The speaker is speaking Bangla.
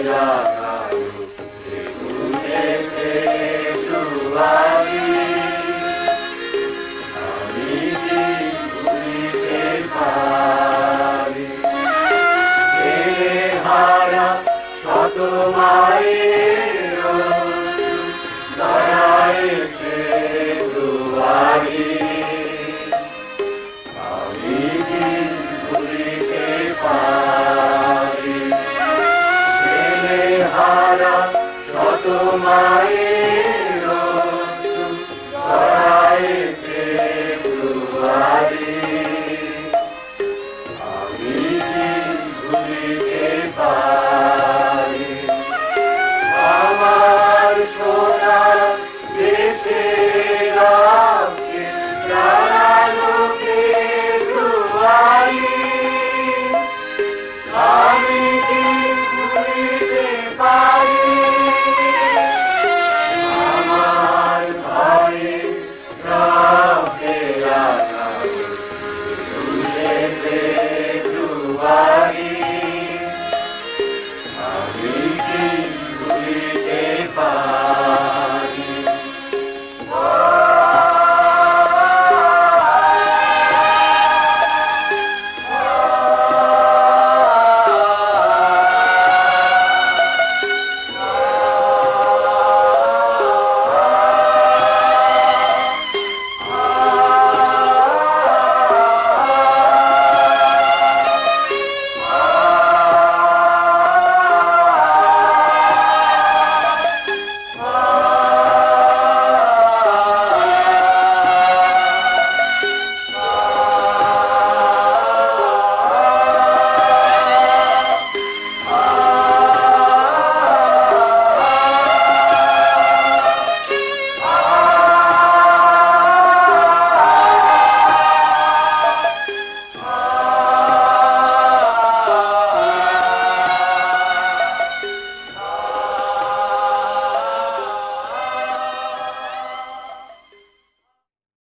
লাগানো একুশে ফেব্রুয়ারি আমি কি ভুলিতে পারি হারা শত মায়ের লড়াই ফেব্রুয়ারি আমি কি ভুলিতে পারি হারা শত মায়ের লড়াই ফেব্রুয়ারি আমি কি ভুলিতে পারি আমার সোনা দেশের রক্তে জানালো ফেব্রুয়ারি আমি কি ভুলিতে পারি আমার ঘরে রক্তে লাগানো একুশে ফেব্রুয়ারি আমি কি